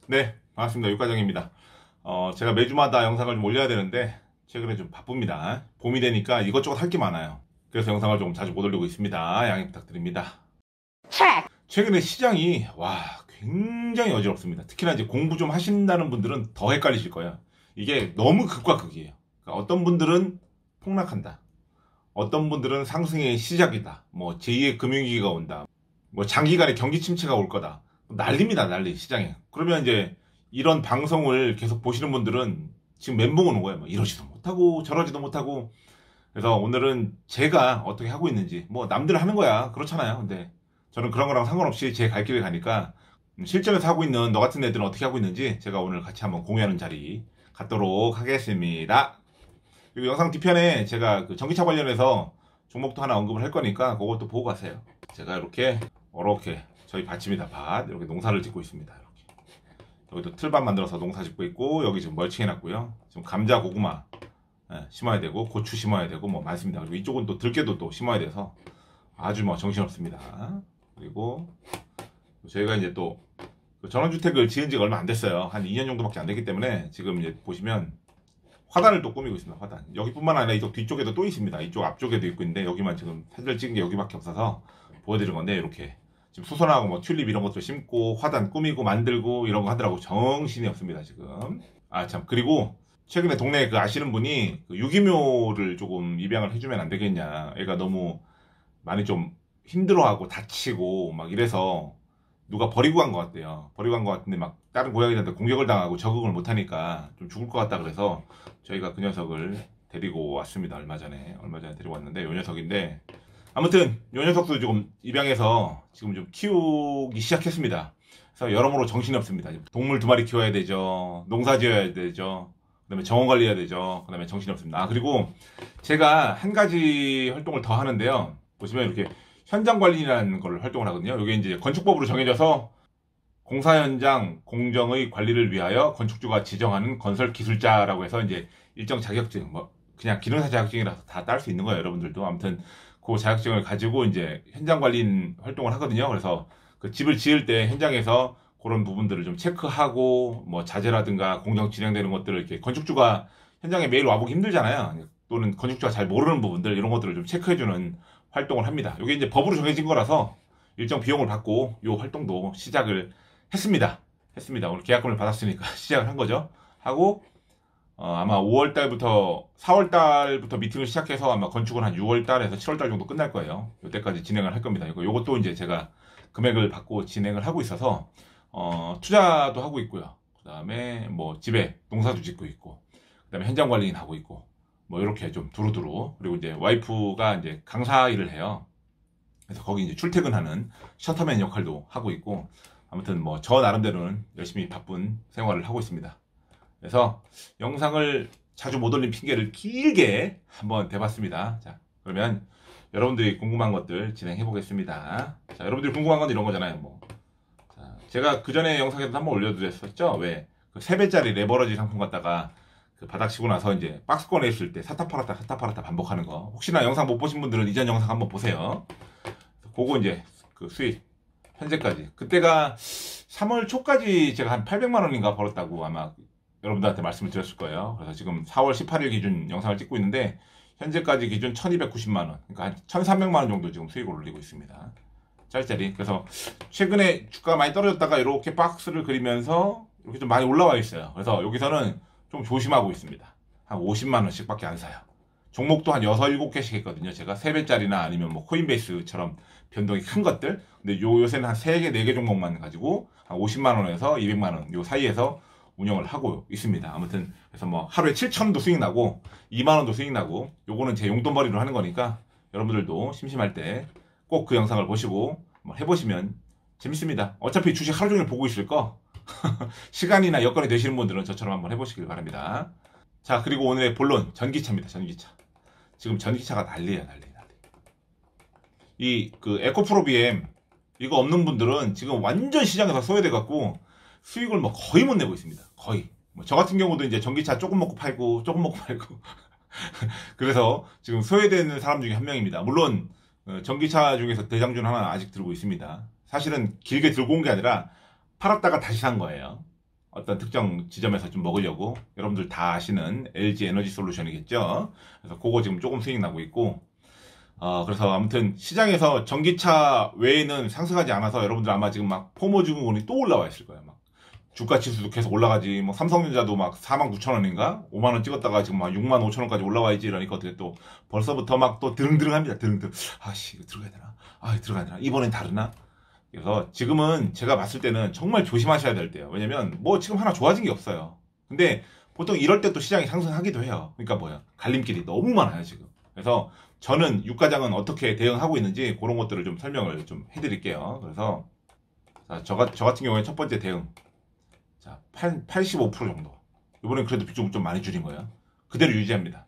네, 반갑습니다. 육과정입니다. 제가 매주마다 영상을 좀 올려야 되는데 최근에 좀 바쁩니다. 봄이 되니까 이것저것 할 게 많아요. 그래서 영상을 조금 자주 못 올리고 있습니다. 양해 부탁드립니다. 최근에 시장이 굉장히 어지럽습니다. 특히나 이제 공부 좀 하신다는 분들은 더 헷갈리실 거예요. 이게 너무 극과 극이에요. 그러니까 어떤 분들은 폭락한다. 어떤 분들은 상승의 시작이다. 뭐 제2의 금융위기가 온다. 뭐 장기간의 경기 침체가 올 거다. 난립니다, 난리 시장에. 그러면 이제 이런 방송을 계속 보시는 분들은 지금 멘붕 오는 거예요. 막 이러지도 못하고 저러지도 못하고. 그래서 오늘은 제가 어떻게 하고 있는지, 뭐 남들 하는 거야 그렇잖아요. 근데 저는 그런 거랑 상관없이 제 갈 길을 가니까 실전에서 하고 있는 너 같은 애들은 어떻게 하고 있는지 제가 오늘 같이 한번 공유하는 자리 갖도록 하겠습니다. 그리고 영상 뒤편에 제가 그 전기차 관련해서 종목도 하나 언급을 할 거니까 그것도 보고 가세요. 제가 이렇게 저희 밭입니다. 밭 이렇게 농사를 짓고 있습니다. 이렇게. 여기도 틀밭 만들어서 농사 짓고 있고, 여기 지금 멀칭해 놨고요. 지금 감자, 고구마 심어야 되고, 고추 심어야 되고 뭐 많습니다. 그리고 이쪽은 또 들깨도 또 심어야 돼서 아주 뭐 정신없습니다. 그리고 저희가 이제 또 전원주택을 지은 지가 얼마 안 됐어요. 한 2년 정도밖에 안 됐기 때문에 지금 이제 보시면 화단을 또 꾸미고 있습니다. 화단. 여기뿐만 아니라 이쪽 뒤쪽에도 또 있습니다. 이쪽 앞쪽에도 있고 있는데 여기만 지금 사진을 찍은 게 여기밖에 없어서 보여드린 건데, 이렇게 지금 수선하고 뭐 튤립 이런 것도 심고 화단 꾸미고 만들고 이런 거 하더라고. 정신이 없습니다 지금. 아 참, 그리고 최근에 동네에 그 아시는 분이 그 유기묘를 조금 입양을 해주면 안 되겠냐. 애가 너무 많이 좀 힘들어하고 다치고 막 이래서 누가 버리고 간 것 같대요. 버리고 간 것 같은데 막 다른 고양이들한테 공격을 당하고 적응을 못하니까 좀 죽을 것 같다 그래서 저희가 그 녀석을 데리고 왔습니다. 얼마 전에 데리고 왔는데 요 녀석인데, 아무튼 요 녀석도 조금 입양해서 지금 좀 키우기 시작했습니다. 그래서 여러모로 정신이 없습니다. 동물 2마리 키워야 되죠. 농사 지어야 되죠. 그 다음에 정원 관리해야 되죠. 그 다음에 정신이 없습니다. 그리고 제가 한 가지 활동을 더 하는데요. 보시면 이렇게 현장 관리라는 걸 활동을 하거든요. 이게 이제 건축법으로 정해져서 공사 현장 공정의 관리를 위하여 건축주가 지정하는 건설 기술자라고 해서 이제 일정 자격증, 뭐 그냥 기능사 자격증이라서 다 딸 수 있는 거예요. 여러분들도 아무튼 그 자격증을 가지고 이제 현장 관리 활동을 하거든요. 그래서 그 집을 지을 때 현장에서 그런 부분들을 좀 체크하고, 뭐 자재라든가 공정 진행되는 것들을 이렇게 건축주가 현장에 매일 와보기 힘들잖아요. 또는 건축주가 잘 모르는 부분들, 이런 것들을 좀 체크해주는 활동을 합니다. 이게 이제 법으로 정해진 거라서 일정 비용을 받고 이 활동도 시작을 했습니다. 오늘 계약금을 받았으니까 시작을 한 거죠. 하고 아마 5월 달부터 4월 달부터 미팅을 시작해서 아마 건축은 한 6월 달에서 7월 달 정도 끝날 거예요. 이때까지 진행을 할 겁니다. 요것도 이제 제가 금액을 받고 진행을 하고 있어서 투자도 하고 있고요. 그다음에 뭐 집에 농사도 짓고 있고, 그다음에 현장 관리인 하고 있고, 뭐 이렇게 좀 두루두루. 그리고 이제 와이프가 이제 강사 일을 해요. 그래서 거기 이제 출퇴근하는 셔터맨 역할도 하고 있고, 아무튼 뭐 저 나름대로는 열심히 바쁜 생활을 하고 있습니다. 그래서 영상을 자주 못 올린 핑계를 길게 한번 대봤습니다. 자, 그러면 여러분들이 궁금한 것들 진행해 보겠습니다. 자, 여러분들이 궁금한 건 이런 거잖아요. 뭐 자, 제가 그 전에 영상에도 한번 올려드렸었죠. 왜 그 3배짜리 레버러지 상품 갖다가 그 바닥 치고 나서 이제 박스권에 있을 때 사타 팔았다 반복하는 거. 혹시나 영상 못 보신 분들은 이전 영상 한번 보세요. 그거 이제 그 수익 현재까지, 그때가 3월 초까지 제가 한 800만 원인가 벌었다고 아마 여러분들한테 말씀을 드렸을 거예요. 그래서 지금 4월 18일 기준 영상을 찍고 있는데 현재까지 기준 1290만 원, 그러니까 한 1300만 원 정도 지금 수익을 올리고 있습니다. 짤짤이. 그래서 최근에 주가가 많이 떨어졌다가 이렇게 박스를 그리면서 이렇게 좀 많이 올라와 있어요. 그래서 여기서는 좀 조심하고 있습니다. 한 50만 원씩 밖에 안 사요. 종목도 한 6, 7개씩 했거든요. 제가 3배짜리나 아니면 뭐 코인베이스처럼 변동이 큰 것들. 근데 요새는 한 3개, 4개 종목만 가지고 한 50만 원에서 200만 원 요 사이에서 운영을 하고 있습니다. 아무튼 그래서 뭐 하루에 7,000원도 수익 나고 2만 원도 수익 나고, 요거는 제 용돈벌이로 하는 거니까 여러분들도 심심할 때 꼭 그 영상을 보시고 한번 해보시면 재밌습니다. 어차피 주식 하루 종일 보고 있을 거 시간이나 여건이 되시는 분들은 저처럼 한번 해보시길 바랍니다. 자, 그리고 오늘의 본론, 전기차입니다. 전기차. 지금 전기차가 난리야, 난리. 이 그 에코프로 BM 이거 없는 분들은 지금 완전 시장에서 소외돼 갖고 수익을 뭐 거의 못 내고 있습니다. 거의. 뭐 저 같은 경우도 이제 전기차 조금 먹고 팔고 그래서 지금 소외되는 사람 중에 한 명입니다. 물론 전기차 중에서 대장주 하나 아직 들고 있습니다. 사실은 길게 들고 온 게 아니라 팔았다가 다시 산 거예요. 어떤 특정 지점에서 좀 먹으려고 여러분들 다 아시는 LG 에너지 솔루션이겠죠. 그래서 그거 지금 조금 수익 나고 있고, 그래서 아무튼 시장에서 전기차 외에는 상승하지 않아서 여러분들 아마 지금 막 포모증권이 또 올라와 있을 거예요. 막 주가 지수도 계속 올라가지. 뭐 삼성전자도 막 49,000원인가 5만원 찍었다가 지금 막 65,000원까지 올라와 있지. 이러니까 어떻게 또 벌써부터 막 또 드릉드릉합니다. 드릉드릉. 아씨 이거 들어가야 되나? 들어가야 되나? 이번엔 다르나? 그래서 지금은 제가 봤을 때는 정말 조심하셔야 될 때예요. 왜냐면 뭐 지금 하나 좋아진 게 없어요. 근데 보통 이럴 때 또 시장이 상승하기도 해요. 그러니까 뭐야? 갈림길이 너무 많아요 지금. 그래서 저는 유가장은 어떻게 대응하고 있는지 그런 것들을 좀 설명을 좀 해드릴게요. 그래서 자, 저 같은 경우에 첫 번째 대응, 자 85% 정도. 이번엔 그래도 비중을 좀 많이 줄인 거예요. 그대로 유지합니다.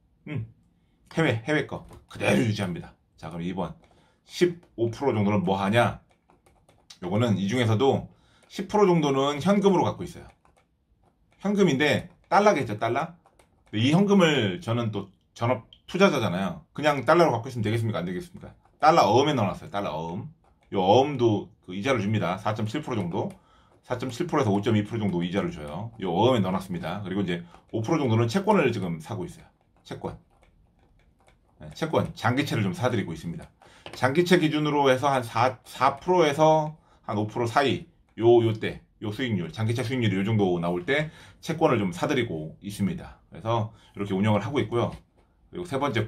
해외 거 그대로 유지합니다. 자 그럼 2번 15% 정도는 뭐 하냐? 요거는 이 중에서도 10% 정도는 현금으로 갖고 있어요. 현금인데 달러겠죠, 달러? 이 현금을 저는 또 전업 투자자잖아요. 그냥 달러로 갖고 있으면 되겠습니까? 안 되겠습니까? 달러 어음에 넣어놨어요. 달러 어음. 요 어음도 그 이자를 줍니다. 4.7% 정도. 4.7%에서 5.2% 정도 이자를 줘요. 요 어음에 넣어놨습니다. 그리고 이제 5% 정도는 채권을 지금 사고 있어요. 채권. 네, 채권, 장기채를 좀 사드리고 있습니다. 장기채 기준으로 해서 한 4%에서 한 5% 사이, 요때, 요 수익률, 장기채 수익률이 요 정도 나올 때 채권을 좀 사드리고 있습니다. 그래서 이렇게 운영을 하고 있고요. 그리고 세 번째,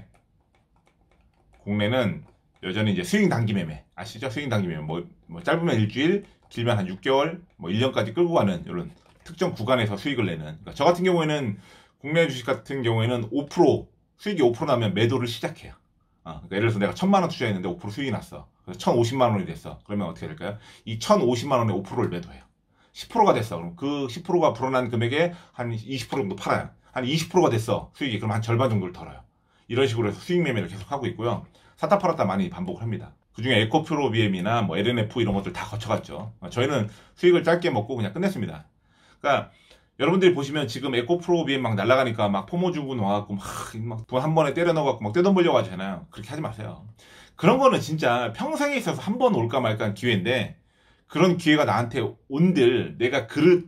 국내는 여전히 이제 스윙 단기 매매. 아시죠? 스윙 단기 매매. 뭐 짧으면 일주일, 길면 한 6개월, 뭐 1년까지 끌고 가는 이런 특정 구간에서 수익을 내는. 그러니까 저 같은 경우에는 국내 주식 같은 경우에는 5%, 수익이 5% 나면 매도를 시작해요. 그러니까 예를 들어서 내가 1,000만 원 투자했는데 5% 수익이 났어. 그래서 1,050만 원이 됐어. 그러면 어떻게 될까요? 이 1,050만 원에 5%를 매도해요. 10%가 됐어. 그럼 그 10%가 불어난 금액에 한 20% 정도 팔아요. 한 20%가 됐어. 수익이. 그럼 한 절반 정도를 덜어요. 이런 식으로 해서 수익 매매를 계속 하고 있고요. 샀다 팔았다 많이 반복을 합니다. 그 중에 에코프로비엠이나 뭐 LNF 이런 것들 다 거쳐갔죠. 저희는 수익을 짧게 먹고 그냥 끝냈습니다. 그러니까 여러분들이 보시면 지금 에코프로비엠 막 날아가니까 막 포모주군 와갖고 막 돈 한 번에 때려 넣어갖고 막 떼돈 벌려고 하잖아요. 그렇게 하지 마세요. 그런 거는 진짜 평생에 있어서 한 번 올까 말까 기회인데, 그런 기회가 나한테 온들 내가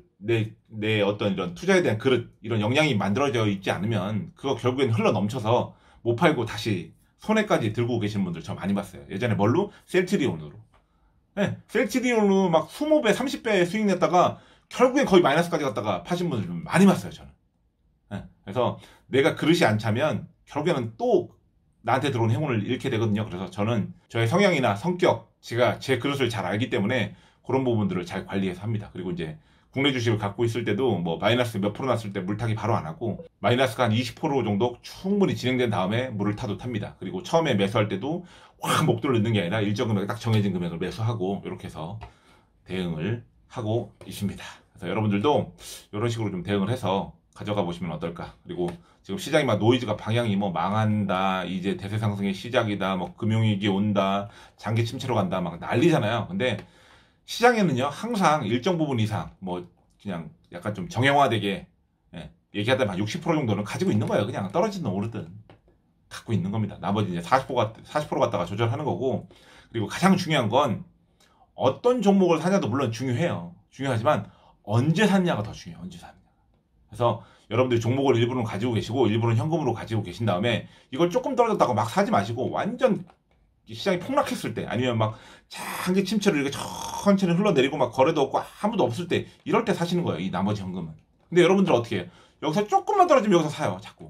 내 어떤 이런 투자에 대한 이런 역량이 만들어져 있지 않으면 그거 결국엔 흘러 넘쳐서 못 팔고 다시 손해까지 들고 계시는 분들 저 많이 봤어요. 예전에 뭘로? 셀트리온으로. 네, 셀트리온으로 막 20배, 30배 수익 냈다가 결국엔 거의 마이너스까지 갔다가 파신 분들 좀 많이 봤어요, 저는. 네, 그래서 내가 그릇이 안 차면 결국에는 또 나한테 들어온 행운을 잃게 되거든요. 그래서 저는 저의 성향이나 성격, 제가 제 그릇을 잘 알기 때문에 그런 부분들을 잘 관리해서 합니다. 그리고 이제 국내 주식을 갖고 있을 때도 뭐 마이너스 몇 프로 났을 때 물타기 바로 안 하고, 마이너스가 한 20% 정도 충분히 진행된 다음에 물을 타도 탑니다. 그리고 처음에 매수할 때도 확 목돈을 넣는 게 아니라 일정 금액 딱 정해진 금액을 매수하고 이렇게 해서 대응을 하고 있습니다. 그래서 여러분들도 이런 식으로 좀 대응을 해서 가져가 보시면 어떨까. 그리고 지금 시장이 막 노이즈가 방향이 뭐 망한다, 이제 대세 상승의 시작이다, 뭐 금융위기 온다, 장기 침체로 간다 막 난리잖아요. 근데 시장에는요 항상 일정 부분 이상 뭐 그냥 약간 좀 정형화되게 얘기하다 한 60% 정도는 가지고 있는 거예요. 그냥 떨어지든 오르든 갖고 있는 겁니다. 나머지 이제 40% 갖다가 조절하는 거고. 그리고 가장 중요한 건 어떤 종목을 사냐도 물론 중요해요. 중요하지만 언제 샀냐가 더 중요해요. 언제 샀냐. 그래서 여러분들이 종목을 일부는 가지고 계시고 일부는 현금으로 가지고 계신 다음에 이걸 조금 떨어졌다고 막 사지 마시고, 완전 시장이 폭락했을 때, 아니면 막 장기 침체를 이렇게 천천히 흘러내리고 막 거래도 없고 아무도 없을 때, 이럴 때 사시는 거예요. 이 나머지 현금은. 근데 여러분들은 어떻게 해요? 여기서 조금만 떨어지면 여기서 사요. 자꾸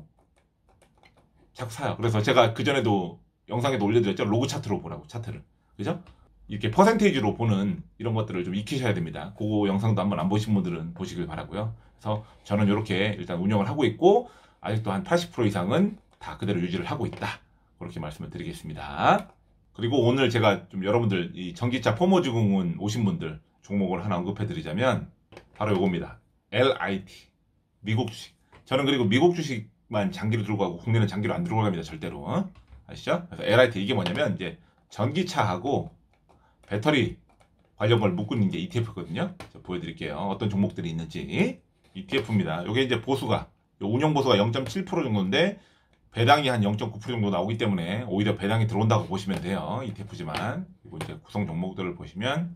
사요. 그래서 제가 그전에도 영상에도 올려드렸죠. 로그 차트로 보라고, 차트를. 그죠? 이렇게 퍼센테이지로 보는 이런 것들을 좀 익히셔야 됩니다. 그거 영상도 한번 안 보신 분들은 보시길 바라고요. 그래서 저는 이렇게 일단 운영을 하고 있고, 아직도 한 80% 이상은 다 그대로 유지를 하고 있다. 그렇게 말씀을 드리겠습니다. 그리고 오늘 제가 좀 여러분들 이 전기차 포모증권 오신 분들 종목을 하나 언급해 드리자면 바로 요겁니다. LIT. 미국 주식. 저는 그리고 미국 주식만 장기로 들고 가고 국내는 장기로 안 들고 갑니다. 절대로. 아시죠? 그래서 LIT 이게 뭐냐면 이제 전기차하고 배터리 관련 걸 묶는 게 ETF거든요. 보여드릴게요. 어떤 종목들이 있는지. ETF입니다. 이게 이제 보수가, 운영 보수가 0.7% 정도인데 배당이 한 0.9% 정도 나오기 때문에 오히려 배당이 들어온다고 보시면 돼요. ETF지만. 그리고 이제 구성 종목들을 보시면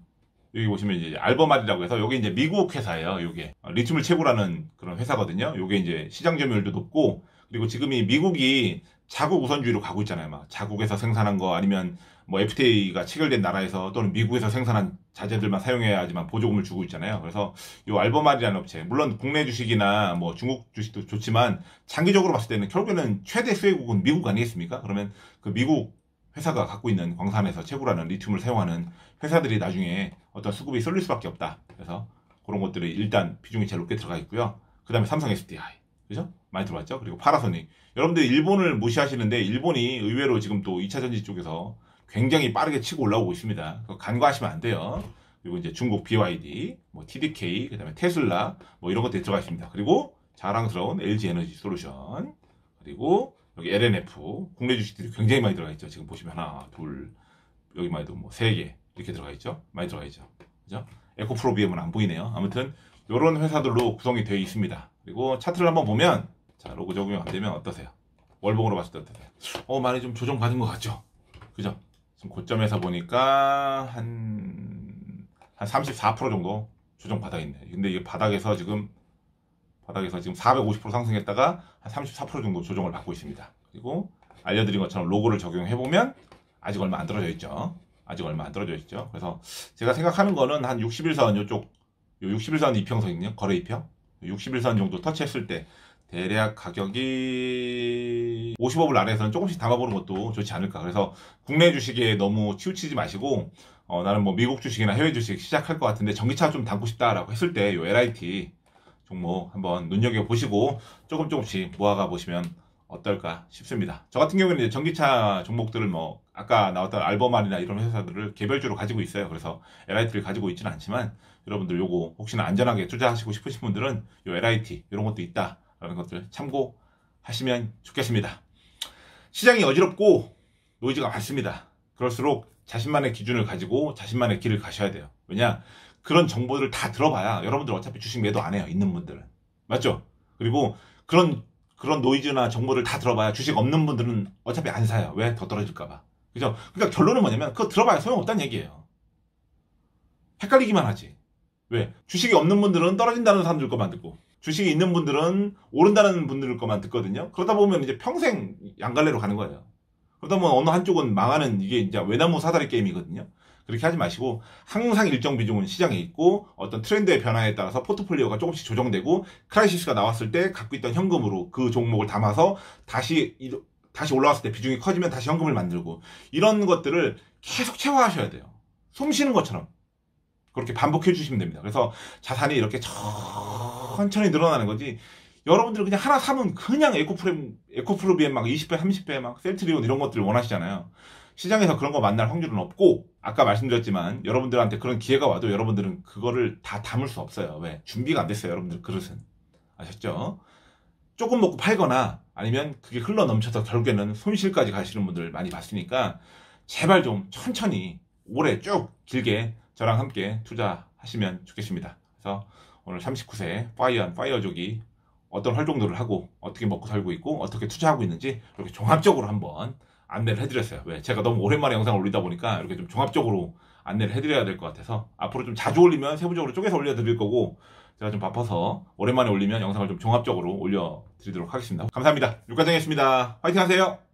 여기 보시면 이제 알버말이라고 해서 요게 이제 미국 회사예요. 요게 리튬을 채굴하는 그런 회사거든요. 요게 이제 시장 점유율도 높고, 그리고 지금 이 미국이 자국 우선주의로 가고 있잖아요. 막 자국에서 생산한 거 아니면 뭐 FTA가 체결된 나라에서 또는 미국에서 생산한 자재들만 사용해야지만 보조금을 주고 있잖아요. 그래서 요 알버말이라는 업체, 물론 국내 주식이나 뭐 중국 주식도 좋지만 장기적으로 봤을 때는 결국에는 최대 수혜국은 미국 아니겠습니까? 그러면 그 미국 회사가 갖고 있는 광산에서 채굴하는 리튬을 사용하는 회사들이 나중에 어떤 수급이 쏠릴 수밖에 없다. 그래서 그런 것들이 일단 비중이 제일 높게 들어가 있고요. 그 다음에 삼성 SDI. 그죠? 많이 들어봤죠? 그리고 파나소닉. 여러분들 일본을 무시하시는데 일본이 의외로 지금 또 2차 전지 쪽에서 굉장히 빠르게 치고 올라오고 있습니다. 간과하시면 안 돼요. 그리고 이제 중국 BYD, 뭐 TDK, 그 다음에 테슬라, 뭐 이런 것들이 들어가 있습니다. 그리고 자랑스러운 LG 에너지 솔루션. 그리고 여기 LNF, 국내 주식들이 굉장히 많이 들어가 있죠. 지금 보시면 하나, 둘, 여기만 해도 뭐 3개 이렇게 들어가 있죠. 많이 들어가 있죠. 그죠? 에코프로비엠은 안 보이네요. 아무튼 이런 회사들로 구성이 되어 있습니다. 그리고 차트를 한번 보면, 자, 로고 적용 안 되면 어떠세요? 월봉으로 봤을 때 어떠세요? 많이 좀 조정 받은 것 같죠? 그죠? 지금 고점에서 보니까 한 34% 정도 조정 받아 있네. 근데 이게 바닥에서 지금 450% 상승했다가 한 34% 정도 조정을 받고 있습니다. 그리고 알려드린 것처럼 로고를 적용해보면 아직 얼마 안 떨어져 있죠. 아직 얼마 안 떨어져 있죠. 그래서 제가 생각하는 거는 한 60일선 요쪽, 요 60일선 이평선이요. 거래 이평. 60일선 정도 터치했을 때 대략 가격이 50억을 아래에서는 조금씩 담아보는 것도 좋지 않을까. 그래서 국내 주식에 너무 치우치지 마시고, 나는 뭐 미국 주식이나 해외 주식 시작할 것 같은데 전기차 좀 담고 싶다라고 했을 때 요 LIT 종목 한번 눈여겨보시고 조금씩 모아가 보시면 어떨까 싶습니다. 저 같은 경우는 이제 전기차 종목들을 뭐 아까 나왔던 알버말이나 이런 회사들을 개별주로 가지고 있어요. 그래서 LIT를 가지고 있지는 않지만 여러분들 요거 혹시나 안전하게 투자하시고 싶으신 분들은 요 LIT 이런 것도 있다라는 것들 참고하시면 좋겠습니다. 시장이 어지럽고 노이즈가 많습니다. 그럴수록 자신만의 기준을 가지고 자신만의 길을 가셔야 돼요. 왜냐? 그런 정보들을 다 들어봐야 여러분들 어차피 주식 매도 안 해요. 있는 분들은. 맞죠? 그리고 그런 노이즈나 정보를 다 들어봐야 주식 없는 분들은 어차피 안 사요. 왜? 더 떨어질까봐. 그죠? 그러니까 결론은 뭐냐면 그거 들어봐야 소용없다는 얘기예요. 헷갈리기만 하지. 왜? 주식이 없는 분들은 떨어진다는 사람들 것만 듣고 주식이 있는 분들은 오른다는 분들 것만 듣거든요. 그러다 보면 이제 평생 양갈래로 가는 거예요. 그러다 보면 어느 한쪽은 망하는 이게 이제 외나무 사다리 게임이거든요. 그렇게 하지 마시고 항상 일정 비중은 시장에 있고 어떤 트렌드의 변화에 따라서 포트폴리오가 조금씩 조정되고 크라이시스가 나왔을 때 갖고 있던 현금으로 그 종목을 담아서 다시 올라왔을 때 비중이 커지면 다시 현금을 만들고 이런 것들을 계속 체화하셔야 돼요. 숨 쉬는 것처럼 그렇게 반복해 주시면 됩니다. 그래서 자산이 이렇게 천천히 늘어나는 거지 여러분들 그냥 하나 사면 그냥 에코프로비엠 막 20배 30배 막 셀트리온 이런 것들을 원하시잖아요. 시장에서 그런 거 만날 확률은 없고 아까 말씀드렸지만 여러분들한테 그런 기회가 와도 여러분들은 그거를 다 담을 수 없어요. 왜? 준비가 안 됐어요. 여러분들 그릇은. 아셨죠? 조금 먹고 팔거나 아니면 그게 흘러 넘쳐서 결국에는 손실까지 가시는 분들 많이 봤으니까 제발 좀 천천히 오래 쭉 길게 저랑 함께 투자하시면 좋겠습니다. 그래서 오늘 39세 파이어족이 어떤 활동들을 하고 어떻게 먹고 살고 있고 어떻게 투자하고 있는지 이렇게 종합적으로 한번 안내를 해드렸어요. 왜? 제가 너무 오랜만에 영상을 올리다 보니까 이렇게 좀 종합적으로 안내를 해드려야 될 것 같아서 앞으로 좀 자주 올리면 세부적으로 쪼개서 올려드릴 거고 제가 좀 바빠서 오랜만에 올리면 영상을 좀 종합적으로 올려드리도록 하겠습니다. 감사합니다. 육과정이었습니다. 화이팅 하세요.